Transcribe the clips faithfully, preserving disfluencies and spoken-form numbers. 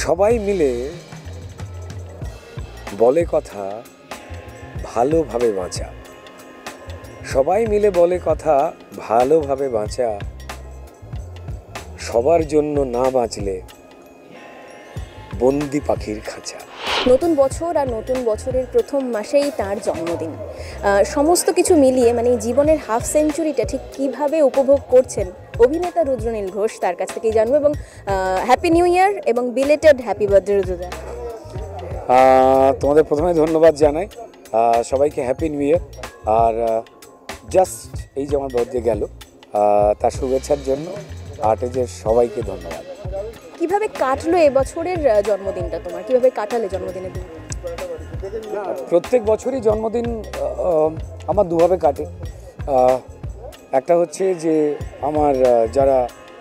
সবাই মিলে বলে কথা ভালোভাবে বাঁচা, সবাই মিলে বলে কথা ভালোভাবে বাঁচা, সবার জন্য না বাঁচলে বন্দি পাখির খাঁচা। নতুন বছর আর নতুন বছরের প্রথম মাসেই তার জন্মদিন। সমস্ত কিছু মিলিয়ে মানে জীবনের হাফ সেঞ্চুরিটা ঠিক কিভাবে উপভোগ করছেন অভিনেতা রুদ্রনীল ঘোষ, তার কাছ থেকেই জানবো। এবং হ্যাপি নিউ ইয়ার এবং বিলেটেড হ্যাপি বার্থডে রুদ্রদা। তোমাদের প্রথমে ধন্যবাদ জানাই, সবাইকে হ্যাপি নিউ ইয়ার। আর জাস্ট এই যে আমার বার্থডে গেল, তার শুভেচ্ছার জন্য আর্টেজের সবাইকে ধন্যবাদ। কিভাবে কাটলো এবছরের জন্মদিনটা তোমার? কিভাবে কাটালে জন্মদিনের দিন? প্রত্যেক বছরই জন্মদিন আমার দুভাবে কাটে। একটা হচ্ছে যে আমার যারা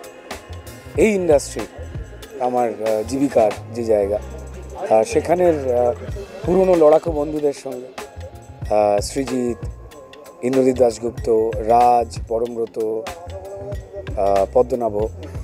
এই ইন্ডাস্ট্রি আমার জীবিকার যে জায়গা, সেখানের পুরনো লড়াকু বন্ধুদের সঙ্গে, সৃজিত, ইন্দ্রজিৎ দাশগুপ্ত, রাজ, পরমব্রত, পদ্মনাভ,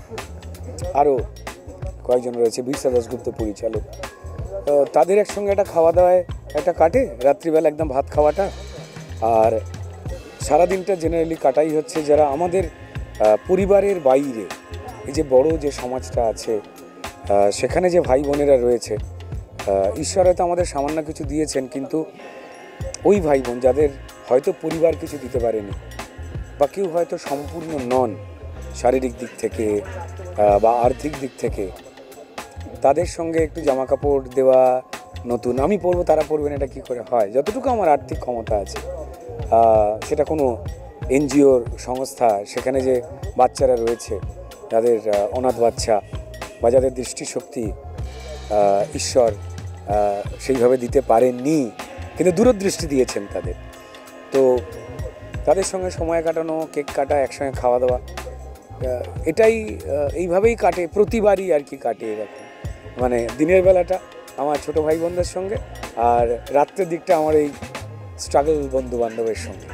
আরও কয়েকজন রয়েছে, বিরসা দাশগুপ্ত পরিচালক, তাদের একসঙ্গে একটা খাওয়া দাওয়ায় একটা কাটে রাত্রিবেলা একদম ভাত খাওয়াটা। আর সারাদিনটা জেনারেলি কাটাই হচ্ছে যারা আমাদের পরিবারের বাইরে, এই যে বড় যে সমাজটা আছে সেখানে যে ভাই বোনেরা রয়েছে, ঈশ্বর হয়তো আমাদের সামান্য কিছু দিয়েছেন, কিন্তু ওই ভাই বোন যাদের হয়তো পরিবার কিছু দিতে পারেনি, বা কেউ হয়তো সম্পূর্ণ নন শারীরিক দিক থেকে বা আর্থিক দিক থেকে, তাদের সঙ্গে একটু জামা কাপড় দেওয়া, নতুন আমি পরবো তারা পরবেন, এটা কী করে হয়? যতটুকু আমার আর্থিক ক্ষমতা আছে, সেটা কোনো এনজিওর সংস্থা, সেখানে যে বাচ্চারা রয়েছে যাদের অনাথ বাচ্চা বা যাদের দৃষ্টিশক্তি ঈশ্বর সেইভাবে দিতে পারেননি, কিন্তু দূরদৃষ্টি দিয়েছেন তাদের, তো তাদের সঙ্গে সময় কাটানো, কেক কাটা, একসঙ্গে খাওয়া দাওয়া, এটাই এইভাবেই কাটে প্রতিবারই আর কি কাটে এরকম। মানে দিনের বেলাটা আমার ছোটো ভাই বোনদের সঙ্গে, আর রাত্রের দিকটা আমার এই স্ট্রাগল বন্ধু বান্ধবের সঙ্গে।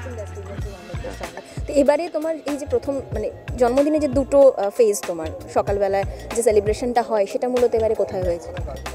তো এবারে তোমার এই যে প্রথম মানে জন্মদিনে যে দুটো ফেজ, তোমার সকালবেলায় যে সেলিব্রেশনটা হয় সেটা মূলত এবারে কোথায় হয়েছে?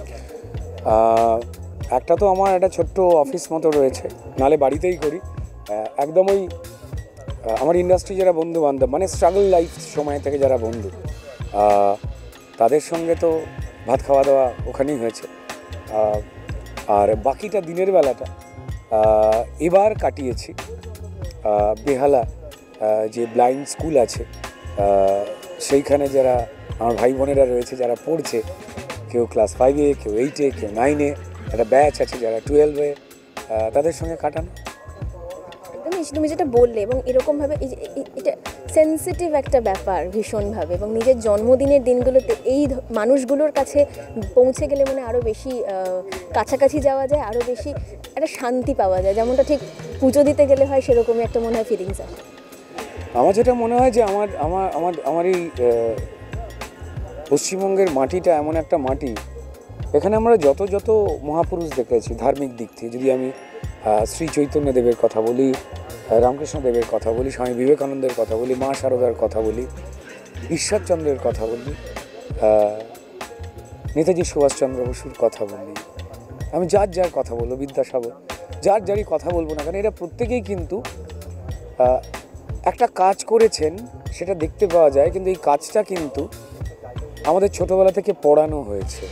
একটা তো আমার একটা ছোট্ট অফিস মতো রয়েছে, নালে বাড়িতেই করি। একদম ওই আমার ইন্ডাস্ট্রি যারা বন্ধু বান্ধব, মানে স্ট্রাগল লাইফ সময় থেকে যারা বন্ধু, তাদের সঙ্গে তো ভাত খাওয়া দাওয়া ওখানেই হয়েছে। আর বাকিটা দিনের বেলাটা এবার কাটিয়েছি বেহালা যে ব্লাইন্ড স্কুল আছে, সেইখানে যারা আমার ভাই বোনেরা রয়েছে যারা পড়ছে, কেউ ক্লাস ফাইভে, কেউ এইটে, কেউ নাইনে, একটা ব্যাচ আছে যারা টুয়েলভে, তাদের সঙ্গে কাটানো। তুমি যেটা বললে, এবং এরকমভাবে এটা সেন্সিটিভ একটা ব্যাপার ভীষণভাবে, এবং নিজের জন্মদিনের দিনগুলোতে এই মানুষগুলোর কাছে পৌঁছে গেলে মানে আরও বেশি কাছাকাছি যাওয়া যায়, আরও বেশি একটা শান্তি পাওয়া যায়, যেমনটা ঠিক পুজো দিতে গেলে হয়, সেরকমই একটা মনে হয় ফিলিংস আছে। আমার যেটা মনে হয় যে আমার আমার আমার আমার এই পশ্চিমবঙ্গের মাটিটা এমন একটা মাটি, এখানে আমরা যত যত মহাপুরুষ দেখেছি ধার্মিক দিক থেকে, যদি আমি শ্রী চৈতন্য দেবের কথা বলি, রামকৃষ্ণ দেবের কথা বলি, স্বামী বিবেকানন্দের কথা বলি, মা শারদার কথা বলি, ঈশ্বরচন্দ্রের কথা বলি, নেতাজি সুভাষচন্দ্র বসুর কথা বলি, আমি যার যার কথা বলবো, বিদ্যাসাগর, যার যারই কথা বলবো না কারণ এরা প্রত্যেকেই কিন্তু একটা কাজ করেছেন, সেটা দেখতে পাওয়া যায়, কিন্তু এই কাজটা কিন্তু আমাদের ছোটবেলা থেকে পড়ানো হয়েছে।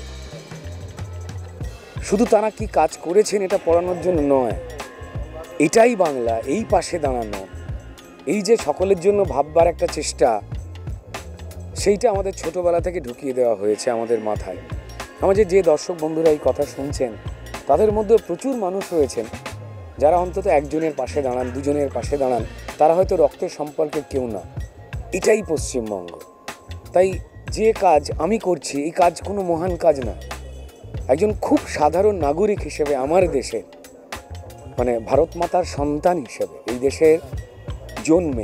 শুধু তারা কি কাজ করেছেন এটা পড়ানোর জন্য নয়, এটাই বাংলা, এই পাশে দাঁড়ানো, এই যে সকলের জন্য ভাববার একটা চেষ্টা, সেইটা আমাদের ছোটবেলা থেকে ঢুকিয়ে দেওয়া হয়েছে আমাদের মাথায়। আমাদের যে দর্শক বন্ধুরা এই কথা শুনছেন, তাদের মধ্যে প্রচুর মানুষ রয়েছেন যারা অন্তত একজনের পাশে দাঁড়ান, দুজনের পাশে দাঁড়ান, তারা হয়তো রক্তের সম্পর্কের কেউ না। এটাই পশ্চিমবঙ্গ। তাই যে কাজ আমি করছি, এই কাজ কোনো মহান কাজ না। একজন খুব সাধারণ নাগরিক হিসেবে আমার দেশে, মানে ভারত মাতার সন্তান হিসেবে এই দেশের জন্মে,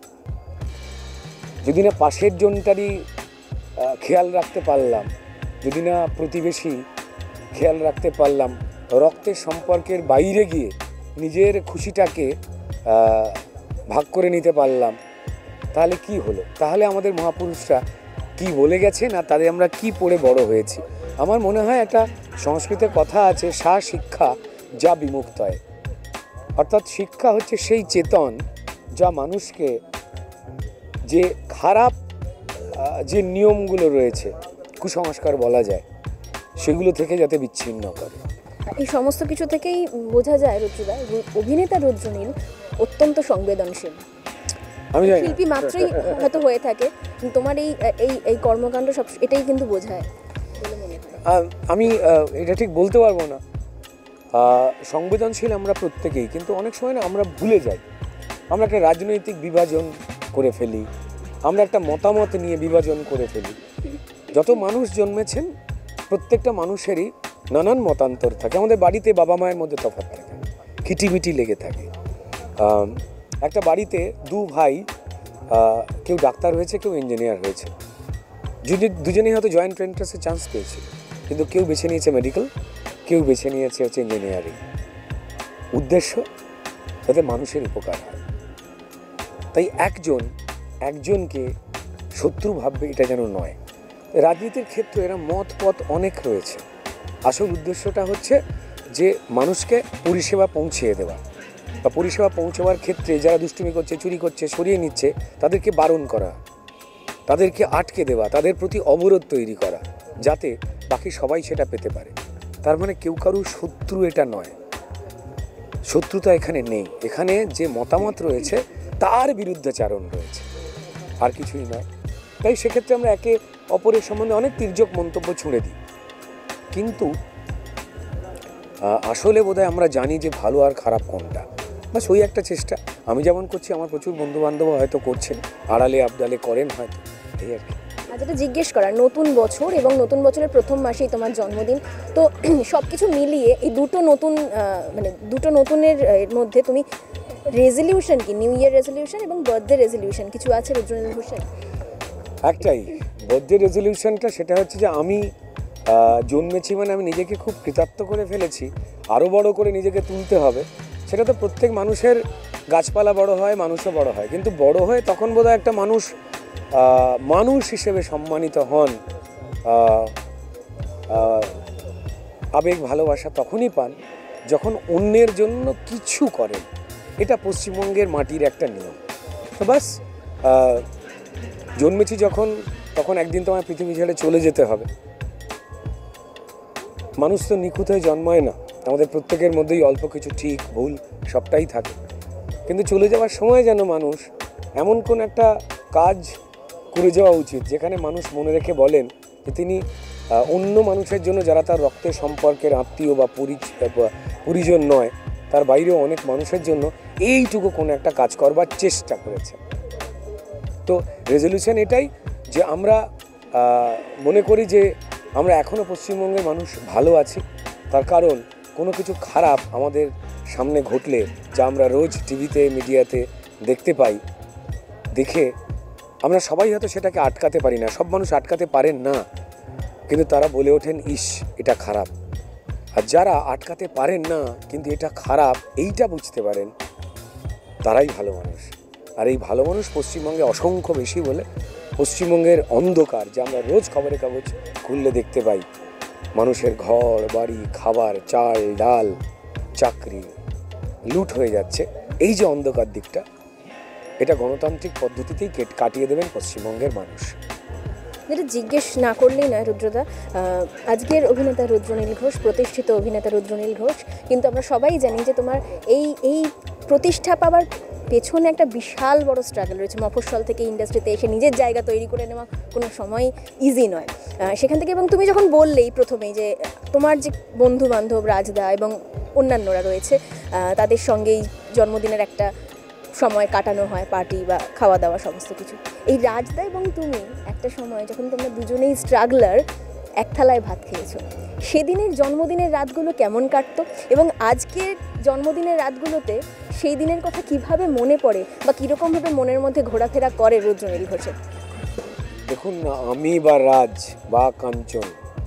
যদি না পাশের জনটারই খেয়াল রাখতে পারলাম, যদি না প্রতিবেশী খেয়াল রাখতে পারলাম, রক্তের সম্পর্কের বাইরে গিয়ে নিজের খুশিটাকে ভাগ করে নিতে পারলাম, তাহলে কি হলো? তাহলে আমাদের মহাপুরুষরা কি বলে গেছেন আর তাদের আমরা কি পড়ে বড় হয়েছি। আমার মনে হয় একটা সংস্কৃতে কথা আছে, সা শিক্ষা যা বিমুক্তয়, অর্থাৎ শিক্ষা হচ্ছে সেই চেতন যা মানুষকে যে খারাপ আহ, যে নিয়মগুলো রয়েছে, কুসংস্কার বলা যায়, সেগুলো থেকে যাতে বিচ্ছিন্ন করে। এই সমস্ত কিছু থেকেই বোঝা যায় রুদ্রদা, রু- অভিনেতা রুদ্রনীল অত্যন্ত সংবেদনশীল। আমি জানি না। শিল্পী মাত্রই হয়তো হয়ে থাকে, কিন্তু তোমার এই এই এই কর্মকাণ্ড সব এটাই কিন্তু বোঝায় বলে মনে হয়। আহ, আমি আহ, এটা ঠিক বলতে পারবো না। আহ, সংবেদনশীল আমরা প্রত্যেকেই, কিন্তু অনেক সময় না আমরা ভুলে যাই। আমরা একটা রাজনৈতিক বিভাজন করে ফেলি, আমরা একটা মতামত নিয়ে বিভাজন করে ফেলি। যত মানুষ জন্মেছেন প্রত্যেকটা মানুষেরই নানান মতান্তর থাকে। আমাদের বাড়িতে বাবা মায়ের মধ্যে তফাৎ থাকে, খিটিমিটি লেগে থাকে। আহ, একটা বাড়িতে দু ভাই, আহ, কেউ ডাক্তার হয়েছে, কেউ ইঞ্জিনিয়ার হয়েছে, যদি দুজনেই হয়তো জয়েন্ট এন্ট্রান্সে চান্স পেয়েছে, কিন্তু কেউ বেছে নিয়েছে মেডিকেল, কেউ বেছে নিয়েছে হচ্ছে ইঞ্জিনিয়ারিং। উদ্দেশ্য যাতে মানুষের উপকার হয়। তাই একজন একজনকে শত্রু ভাববে, এটা যেন নয়। রাজনীতির ক্ষেত্রে এরা মত পথ অনেক রয়েছে, আসল উদ্দেশ্যটা হচ্ছে যে মানুষকে পরিষেবা পৌঁছিয়ে দেওয়া, বা পরিষেবা পৌঁছাবার ক্ষেত্রে যারা দুষ্টুমি করছে, চুরি করছে, সরিয়ে নিচ্ছে, তাদেরকে বারণ করা, তাদেরকে আটকে দেওয়া, তাদের প্রতি অবরোধ তৈরি করা, যাতে বাকি সবাই সেটা পেতে পারে। তার মানে কেউ কারু শত্রু এটা নয়, শত্রুতা এখানে নেই। এখানে যে মতামত রয়েছে তার বিরুদ্ধাচারণ রয়েছে, আর কিছুই নয়। তাই সেক্ষেত্রে আমরা একে অপরের সম্বন্ধে অনেক তির্যক মন্তব্য ছুঁড়ে দিই, কিন্তু আহ, আসলে বোধহয় আমরা জানি যে ভালো আর খারাপ কোনটা। বাস ওই একটা চেষ্টা আমি যেমন করছি, আমার প্রচুর বন্ধু বান্ধব হয়তো করছেন, আড়ালে আবডালে করেন হয়তো, এই আর কি। আর যেটা জিজ্ঞেস করার, নতুন বছর এবং নতুন বছরের প্রথম মাসেই তোমার জন্মদিন, তো সব কিছু মিলিয়ে এই দুটো নতুন আহ, মানে দুটো নতুনের আহ, এর মধ্যে তুমি রেজলিউশন কি, নিউ ইয়ার রেজলিউশন এবং বার্থডে রেজলিউশন কিছু আছে রুদ্রনীল ঘোষের? একটাই বার্থডে রেজলিউশনটা, সেটা হচ্ছে যে আমি আহ, জন্মেছি মানে আমি নিজেকে খুব কৃতার্থ করে ফেলেছি, আরও বড় করে নিজেকে তুলতে হবে। সেটা তো প্রত্যেক মানুষের, গাছপালা বড় হয়, মানুষও বড় হয়, কিন্তু বড় হয়ে তখন বোধহয় একটা মানুষ আহ, মানুষ হিসেবে সম্মানিত হন, আহ, আহ, আবেগ ভালোবাসা তখনই পান যখন অন্যের জন্য কিছু করেন। এটা পশ্চিমবঙ্গের মাটির একটা নিয়ম। তো বাস, আহ, জন্মেছি যখন, তখন একদিন তোমার পৃথিবী ছেড়ে চলে যেতে হবে। মানুষ তো নিখুঁত হয়ে জন্মায় না, আমাদের প্রত্যেকের মধ্যেই অল্প কিছু ঠিক ভুল সবটাই থাকে, কিন্তু চলে যাওয়ার সময় যেন মানুষ এমন কোন একটা কাজ করে যাওয়া উচিত যেখানে মানুষ মনে রেখে বলেন যে তিনি আহ, অন্য মানুষের জন্য, যারা তার রক্তের সম্পর্কের আত্মীয় বা পরিচ- বা পরিজন নয়, তার বাইরেও অনেক মানুষের জন্য এইটুকু কোনো একটা কাজ করবার চেষ্টা করেছে। তো রেজলিউশন এটাই যে আমরা আহ, মনে করি যে আমরা এখনও পশ্চিমবঙ্গের মানুষ ভালো আছি, তার কারণ কোনো কিছু খারাপ আমাদের সামনে ঘটলে, যা আমরা রোজ টিভিতে মিডিয়াতে দেখতে পাই, দেখে আমরা সবাই হয়তো সেটাকে আটকাতে পারি না, সব মানুষ আটকাতে পারেন না, কিন্তু তারা বলে ওঠেন ইস এটা খারাপ। আর যারা আটকাতে পারেন না কিন্তু এটা খারাপ এইটা বুঝতে পারেন, তারাই ভালো মানুষ। আর এই ভালো মানুষ পশ্চিমবঙ্গে অসংখ্য বেশি বলে পশ্চিমবঙ্গের অন্ধকার, যা আমরা রোজ খবরের কাগজ খুললে দেখতে পাই, মানুষের ঘর বাড়ি, খাবার, চাল ডাল, চাকরি লুট হয়ে যাচ্ছে, এই যে অন্ধকার দিকটা, এটা গণতান্ত্রিক পদ্ধতিতেই কেট কাটিয়ে দেবেন পশ্চিমবঙ্গের মানুষ। যেটা জিজ্ঞেস না করলেই নয় রুদ্রদা, আহ, আজকের অভিনেতা রুদ্রনীল ঘোষ, প্রতিষ্ঠিত অভিনেতা রুদ্রনীল ঘোষ, কিন্তু আমরা সবাই জানি যে তোমার এই এই প্রতিষ্ঠা পাওয়ার পেছনে একটা বিশাল বড় স্ট্রাগল রয়েছে। মফস্বল থেকে ইন্ডাস্ট্রিতে এসে নিজের জায়গা তৈরি করে নেওয়া কোনো সময় ইজি নয়। আহ, সেখান থেকে, এবং তুমি যখন বললেই প্রথমেই যে তোমার যে বন্ধু বান্ধব রাজদা এবং অন্যান্যরা রয়েছে, আহ, তাদের সঙ্গেই জন্মদিনের একটা সময় কাটানো হয়, পার্টি বা খাওয়া দাওয়া সমস্ত কিছু। এই রাজদা এবং তুমি একটা সময় যখন তোমরা দুজনেই স্ট্রাগলার, এক থালায় ভাত খেয়েছো, সেদিনের জন্মদিনের রাতগুলো কেমন কাটতো, এবং আজকের জন্মদিনের রাতগুলোতে সেই দিনের কথা কিভাবে মনে পড়ে বা কীরকমভাবে মনের মধ্যে ঘোরাফেরা করে রুদ্রনীল ঘোষের? দেখুন না, আমি বা রাজ বা কাঞ্চন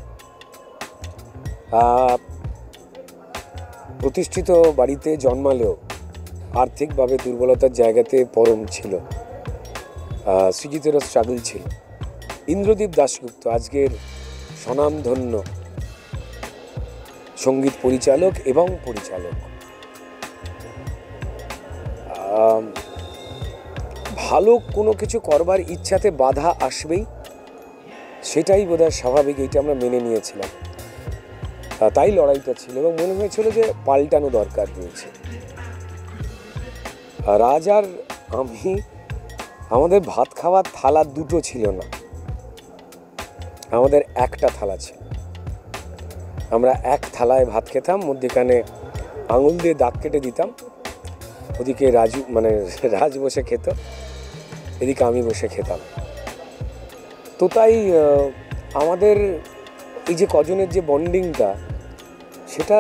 আহ, প্রতিষ্ঠিত বাড়িতে জন্মালেও আর্থিকভাবে দুর্বলতার জায়গাতে পরম ছিল। আহ, সৃজিতেরও স্ট্রাগল ছিল। ইন্দ্রদীপ দাশগুপ্ত, আজকের স্বনামধন্য সঙ্গীত পরিচালক এবং পরিচালক। ভালো কোনো কিছু করবার ইচ্ছাতে বাধা আসবেই, সেটাই বোধহয় স্বাভাবিক, এইটা আমরা মেনে নিয়েছিলাম। তাই লড়াইটা ছিল এবং মনে হয়েছিল যে পাল্টানো দরকার রয়েছে। রাজ আর আমি, আমাদের ভাত খাওয়ার থালা দুটো ছিল না, আমাদের একটা থালা ছিল। আমরা এক থালায় ভাত খেতাম, মধ্যেখানে আঙুল দিয়ে দাগ কেটে দিতাম। ওদিকে রাজু মানে রাজ বসে খেত, এদিকে আমি বসে খেতাম। তো তাই আমাদের এই যে কজনের যে বন্ডিংটা, সেটা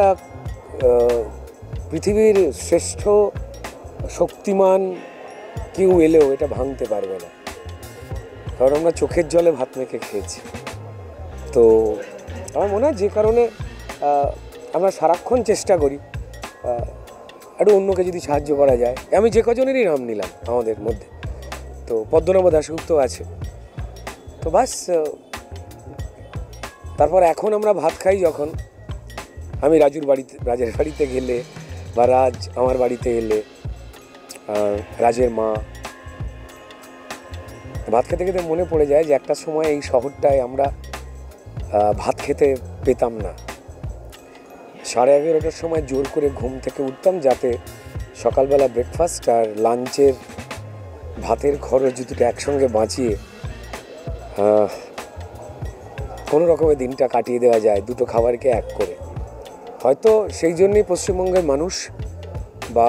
পৃথিবীর শ্রেষ্ঠ শক্তিমান কেউ এলেও এটা ভাঙতে পারবে না, কারণ আমরা চোখের জলে ভাত মেখে খেয়েছি। তো আমার মনে হয় যে কারণে আমরা সারাক্ষণ চেষ্টা করি একটু অন্যকে যদি সাহায্য করা যায়। আমি যে কজনেরই নাম নিলাম আমাদের মধ্যে, তো পদ্মনাভ দাশগুপ্ত আছে, তো বাস। তারপর এখন আমরা ভাত খাই যখন, আমি রাজুর বাড়িতে রাজের বাড়িতে গেলে বা রাজ আমার বাড়িতে এলে, রাজের মা, ভাত খেতে খেতে মনে পড়ে যায় যে একটা সময় এই শহরটায় আমরা ভাত খেতে পেতাম না। সাড়ে এগারোটার সময় জোর করে ঘুম থেকে উঠতাম, যাতে সকালবেলা ব্রেকফাস্ট আর লাঞ্চের ভাতের খরচ দুটো একসঙ্গে বাঁচিয়ে কোনো রকমের দিনটা কাটিয়ে দেওয়া যায়, দুটো খাবারকে এক করে। হয়তো সেই জন্যই পশ্চিমবঙ্গের মানুষ বা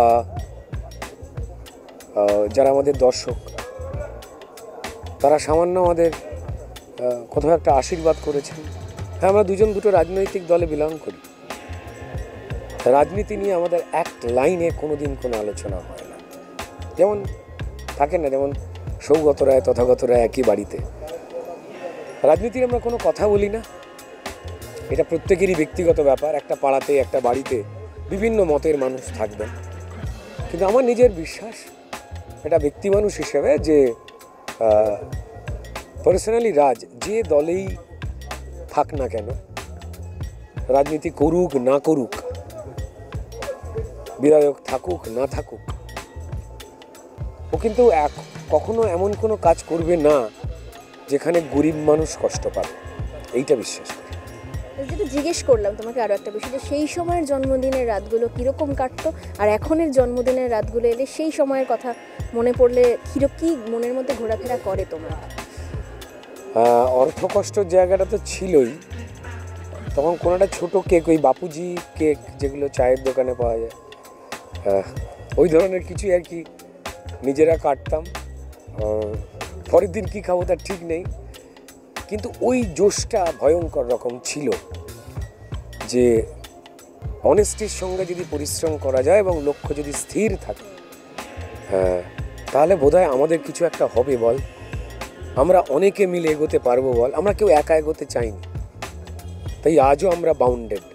যারা আমাদের দর্শক, তারা সামান্য আমাদের কোথাও একটা আশীর্বাদ করেছেন। হ্যাঁ, আমরা দুজন দুটো রাজনৈতিক দলে বিলং করি, রাজনীতি নিয়ে আমাদের এক লাইনে কোনো দিন কোনো আলোচনা হয় না। যেমন থাকে না, যেমন সৌগত রায় তথাগত রায় একই বাড়িতে, রাজনীতির আমরা কোনো কথা বলি না। এটা প্রত্যেকেরই ব্যক্তিগত ব্যাপার, একটা পাড়াতে একটা বাড়িতে বিভিন্ন মতের মানুষ থাকবেন, কিন্তু আমার নিজের বিশ্বাস, এটা ব্যক্তি মানুষ হিসেবে, যে পার্সোনালি রাজ যে দলেই থাক না কেন, রাজনীতি করুক না করুক, বিধায়ক থাকুক না থাকুক, ও কিন্তু এক কখনো এমন কোনো কাজ করবে না যেখানে গরিব মানুষ কষ্ট পাবে, এইটা বিশ্বাস করি। যেটা জিজ্ঞেস করলাম তোমাকে আরও একটা বিষয়, যে সেই সময়ের জন্মদিনের রাতগুলো কীরকম কাটতো, আর এখনের জন্মদিনের রাতগুলো এলে সেই সময়ের কথা মনে পড়লে কিরো কি মনের মধ্যে ঘোরাফেরা করে তোমার? অর্থ কষ্টর জায়গাটা তো ছিলই, তখন কোনো একটা ছোটো কেক, ওই বাপুজি কেক যেগুলো চায়ের দোকানে পাওয়া যায়, ওই ধরনের কিছুই আর কি নিজেরা কাটতাম। পরের দিন কী খাবো তার ঠিক নেই, কিন্তু ওই জোশটা ভয়ঙ্কর রকম ছিল, যে অনেস্টির সঙ্গে যদি পরিশ্রম করা যায় এবং লক্ষ্য যদি স্থির থাকে, তাহলে বোধহয় আমাদের কিছু একটা হবে বল, আমরা অনেকে মিলে এগোতে পারবো বল। আমরা কেউ একা এগোতে চাইনি, তাই আজও আমরা বাউন্ডেড।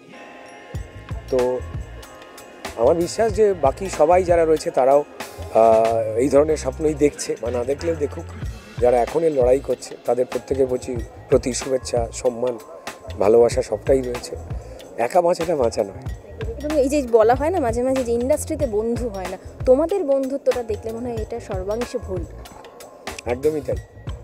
তো আমার বিশ্বাস যে বাকি সবাই যারা রয়েছে তারাও এই ধরনের স্বপ্নই দেখছে, বা না দেখলেও দেখুক। যারা এখনই লড়াই করছে তাদের প্রত্যেকের প্রতি প্রতি শুভেচ্ছা, সম্মান, ভালোবাসা সবটাই রয়েছে। একা বাঁচাটা বাঁচা নয়। এবং এই যে বলা হয় না মাঝে মাঝে যে ইন্ডাস্ট্রিতে বন্ধু হয় না, তোমাদের বন্ধুত্বটা দেখলে মনে হয় এটা সর্বাংশে ভুল। একদমই তাই।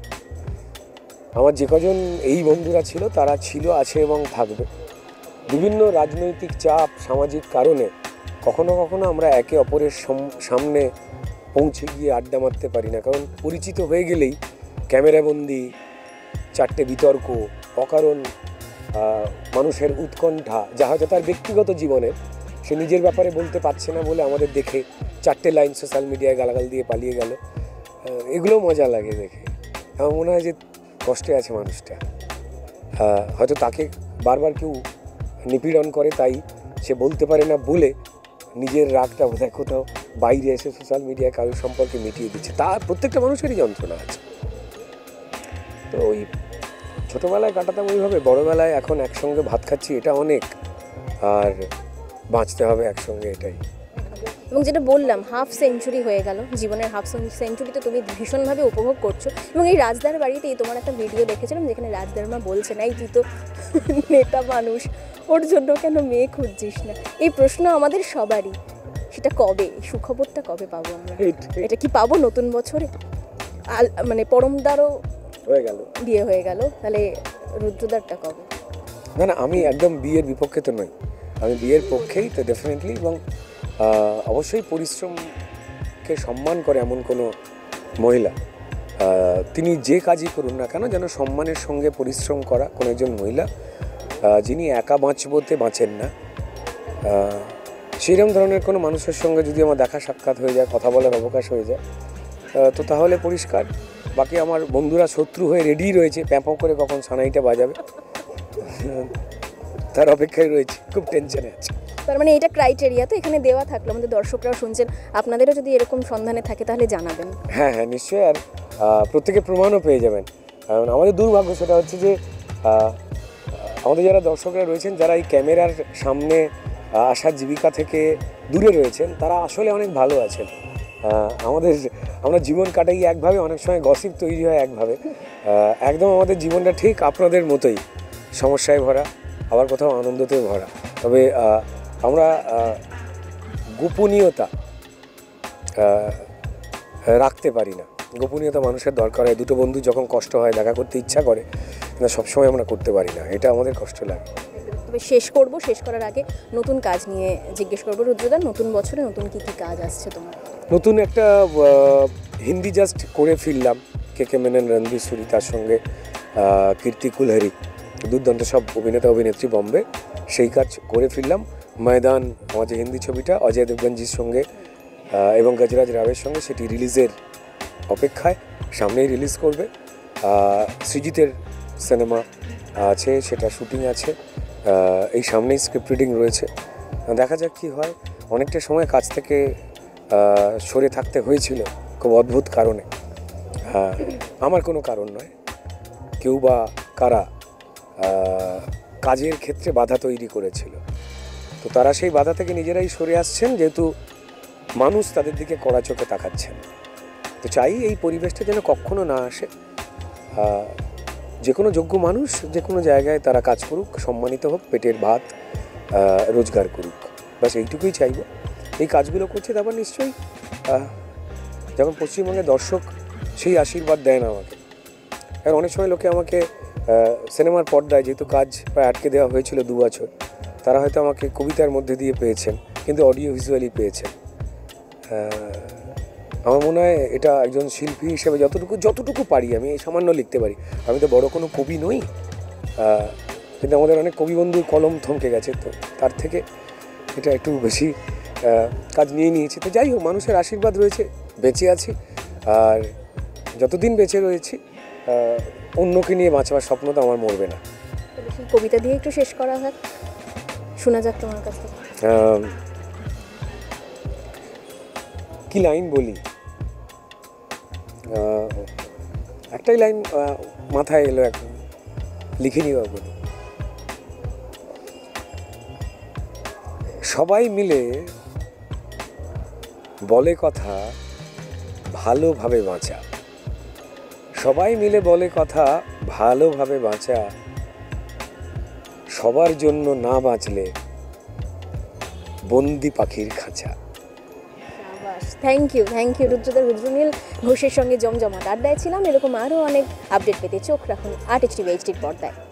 আমার যে কজন এই বন্ধুরা ছিল, তারা ছিল, আছে এবং থাকবে। বিভিন্ন রাজনৈতিক চাপ, সামাজিক কারণে কখনো কখনো আমরা একে অপরের সামনে পৌঁছে গিয়ে আড্ডা মারতে পারি না, কারণ পরিচিত হয়ে গেলেই ক্যামেরাবন্দি, চারটে বিতর্ক, অকারণ মানুষের উৎকণ্ঠা, যা হয়তো তার ব্যক্তিগত জীবনের সে নিজের ব্যাপারে বলতে পারছে না বলে আমাদের দেখে চারটে লাইন সোশ্যাল মিডিয়ায় গালাগাল দিয়ে পালিয়ে গেল, এগুলো মজা লাগে দেখে। আমার মনে হয় যে কষ্টে আছে মানুষটা, হয়তো তাকে বারবার কেউ নিপীড়ন করে, তাই সে বলতে পারে না বলে নিজের রাগটা বোধহয় কোথাও বাইরে এসে সোশ্যাল মিডিয়ায় কারোর সম্পর্কে মিটিয়ে দিচ্ছে। তার প্রত্যেকটা মানুষেরই যন্ত্রণা আছে। তো ওই ছোটোবেলায় কাটাতাম ওইভাবে, বড়োবেলায় এখন একসঙ্গে ভাত খাচ্ছি, এটা অনেক, আর বাঁচতে হবে একসঙ্গে, এটাই। এবং যেটা বললাম, হাফ সেঞ্চুরি হয়ে গেল, জীবনের হাফ সেঞ্চুরি তো তুমি ভীষণভাবে উপভোগ করছো। এবং এই রাজদার বাড়িতেই তোমার একটা ভিডিও দেখেছিলাম, যেখানে রাজদার মা বলছেন, এই তুই তো নেতা মানুষ, ও ওর জন্য কেন মেয়ে খুঁজছিস না, এই প্রশ্ন আমাদের সবারই। সেটা কবে, এই সুখবরটা কবে পাবো আমরা? এটা কি পাবো নতুন বছরে? আল মানে পরমদারও হয়ে গেল, বিয়ে হয়ে গেল, তাহলে রুদ্রদারটা কবে? না না, আমি একদম বিয়ের বিপক্ষে তো নই, আমি বিয়ের পক্ষেই তো ডেফিনেটলি। এবং আহ, অবশ্যই পরিশ্রমকে সম্মান করে এমন কোনো মহিলা, আহ, তিনি যে কাজই করুন না কেন, যেন সম্মানের সঙ্গে পরিশ্রম করা কোনো একজন মহিলা, আহ, যিনি একা বাঁচবতে বাঁচেন না, আহ, সেরকম ধরনের কোনো মানুষের সঙ্গে যদি আমার দেখা সাক্ষাৎ হয়ে যায়, কথা বলার অবকাশ হয়ে যায়, আহ, তো তাহলে পরিষ্কার। বাকি আমার বন্ধুরা শত্রু হয়ে রেডি রয়েছে, প্যাঁপো করে কখন সানাইটা বাজাবে তার অপেক্ষায় রয়েছে, খুব টেনশনে আছে। তার মানে এটা ক্রাইটেরিয়া তো এখানে দেওয়া থাকলো, আমাদের দর্শকরাও শুনছেন, আপনাদেরও যদি এরকম সন্ধানে থাকে তাহলে জানাবেন। হ্যাঁ হ্যাঁ নিশ্চয়ই, আর আহ, প্রত্যেকে প্রমাণও পেয়ে যাবেন। কারণ আমাদের দুর্ভাগ্য সেটা হচ্ছে যে আহ, আমাদের যারা দর্শকরা রয়েছেন, যারা এই ক্যামেরার সামনে আহ, আসার জীবিকা থেকে দূরে রয়েছেন, তারা আসলে অনেক ভালো আছেন। আহ, আমাদের আমরা জীবন কাটাই একভাবে, অনেক সময় গসিপ তৈরি হয় একভাবে, আহ, একদম আমাদের জীবনটা ঠিক আপনাদের মতোই সমস্যায় ভরা, আবার কোথাও আনন্দতেও ভরা। তবে আহ, আমরা আহ, গোপনীয়তা আহ, রাখতে পারি না, গোপনীয়তা মানুষের দরকার হয়। দুটো বন্ধু যখন কষ্ট হয়, দেখা করতে ইচ্ছা করে, কিন্তু সবসময় আমরা করতে পারি না, এটা আমাদের কষ্ট লাগে। তবে শেষ করব, শেষ করার আগে নতুন কাজ নিয়ে জিজ্ঞেস করবো, রুদ্রদা নতুন বছরে নতুন কী কী কাজ আসছে তোমার? নতুন একটা আহ, হিন্দি জাস্ট করে ফিরলাম, কে কে মেনন, রণবীর সুরি, তার সঙ্গে আহ, কীর্তি কুলহারি, দুর্দান্ত সব অভিনেতা অভিনেত্রী বম্বে, সেই কাজ করে ফিরলাম। ময়দান আমার যে হিন্দি ছবিটা অজয় দেবগনজির সঙ্গে আহ, এবং গজরাজ রাওয়ের সঙ্গে, সেটি রিলিজের অপেক্ষায়, সামনেই রিলিজ করবে। আহ, সৃজিতের সিনেমা আছে, সেটা শুটিং আছে, আহ, এই সামনেই স্ক্রিপ্ট রিডিং রয়েছে, দেখা যাক কী হয়। অনেকটা সময় কাজ থেকে আহ, সরে থাকতে হয়েছিল খুব অদ্ভুত কারণে, আহ, আমার কোনো কারণ নয়, কেউ বা কারা আহ, কাজের ক্ষেত্রে বাধা তৈরি করেছিল, তো তারা সেই বাধা থেকে নিজেরাই সরে আসছেন, যেহেতু মানুষ তাদের দিকে কড়া চোখে তাকাচ্ছেন। তো চাই এই পরিবেশটা যেন কখনো না আসে, আহ, যে কোনো যোগ্য মানুষ যে কোনো জায়গায় তারা কাজ করুক, সম্মানিত হোক, পেটের ভাত আহ, রোজগার করুক, ব্যাস এইটুকুই চাইব। এই কাজগুলো করছি, তারপর নিশ্চয়ই আহ, যখন পশ্চিমবঙ্গের দর্শক সেই আশীর্বাদ দেন আমাকে, কারণ অনেক সময় লোকে আমাকে আহ, সিনেমার পর্দায়, যেহেতু কাজ প্রায় আটকে দেওয়া হয়েছিল দু বছর, তারা হয়তো আমাকে কবিতার মধ্যে দিয়ে পেয়েছেন, কিন্তু অডিও ভিজুয়ালি পেয়েছেন। আমার মনে হয় এটা একজন শিল্পী হিসেবে যতটুকু যতটুকু পারি আমি এই সামান্য লিখতে পারি। আমি তো বড় কোনো কবি নই, আহ, কিন্তু আমাদের অনেক কবি বন্ধুর কলম থমকে গেছে, তো তার থেকে এটা একটু বেশি আহ, কাজ নিয়ে নিয়েছি। তো যাই হোক, মানুষের আশীর্বাদ রয়েছে, বেঁচে আছি, আর যতদিন বেঁচে রয়েছি আহ, অন্যকে নিয়ে বাঁচবার স্বপ্ন তো আমার মরবে না। তবে সেই কবিতা দিয়ে একটু শেষ করা যাক, শোনা যাক তোমার কাছ থেকে। আহ, কি লাইন বলি, আহ, একটাই লাইন আহ, মাথায় এলো, এখন লিখিনি বা বলি। সবাই মিলে বলে কথা, ভালোভাবে বাঁচা, সবাই মিলে বলে কথা, ভালোভাবে বাঁচা, সবার জন্য না বাঁচলে বন্দি পাখির খাঁচা। থ্যাংক ইউ, থ্যাংক ইউ রুদ্রদা। রুদ্রনীল ঘোষের সঙ্গে জমজমাট আড্ডায় ছিলাম। এরকম আরও অনেক আপডেট পেতে চোখ রাখুন আট এইচ টি ভি এইচডির পর্দায়।